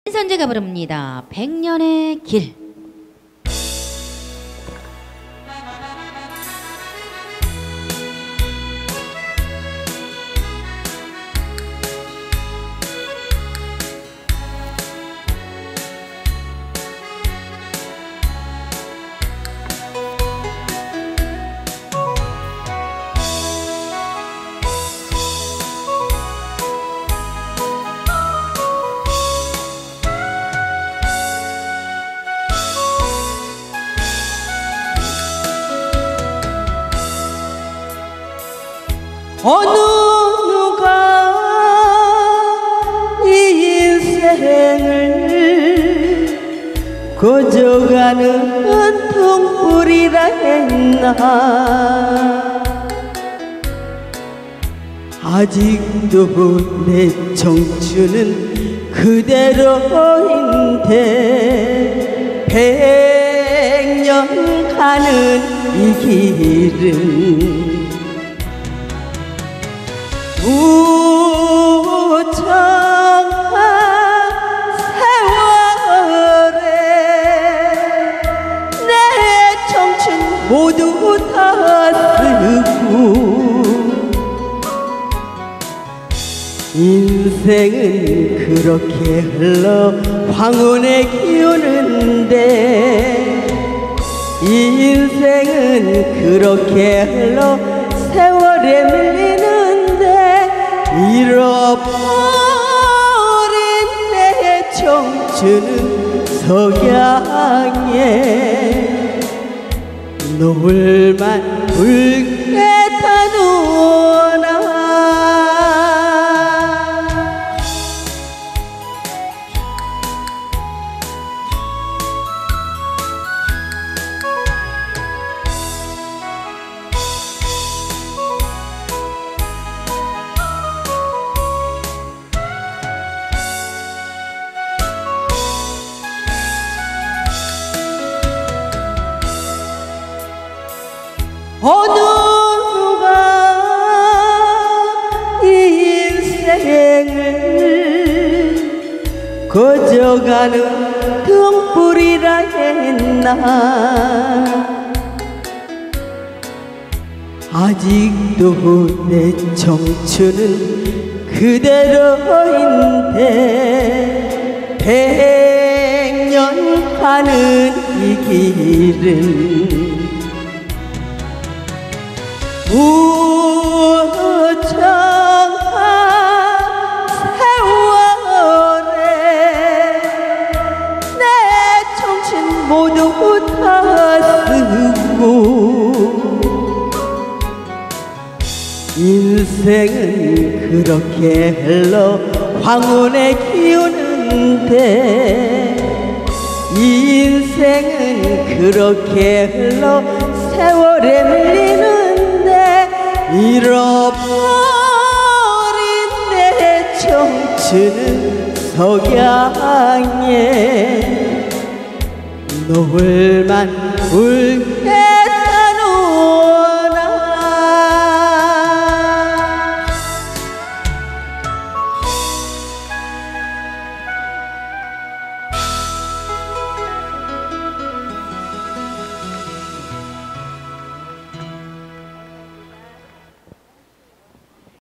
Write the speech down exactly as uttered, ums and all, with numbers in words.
선재가 부릅니다. 백년의 길. 어느 누가 이 인생을 거저가는 등불이라 했나. 아직도 내 청춘은 그대로인데 백년 가는 이 길은 우정한 세월에 내 청춘 모두 다 쓰고 인생은 그렇게 흘러 황혼에 기우는데 인생은 그렇게 흘러 세월에 밀리는데 잃어버린 내 청춘은 석양에 노을만 붉게 타누나. 어느 누가 이 인생을 거저가는 등불이라 했나. 아직도 내 청춘은 그대로인데 백년 가는 이 길은 우정한 세월에 내 청춘 모두 다 쓰고 인생은 그렇게 흘러 황혼에 기우는데 인생은 그렇게 흘러 세월에 밀리는 잃어버린 내 청춘은 석양에 노을만 붉게